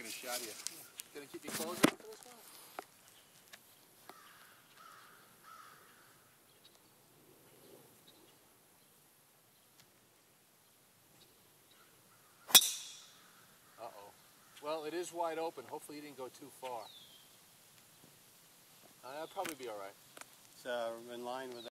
a shot of you. Gonna keep your clothes on for this one? Uh-oh. Well, it is wide open. Hopefully you didn't go too far. That'll probably be all right. It's in line with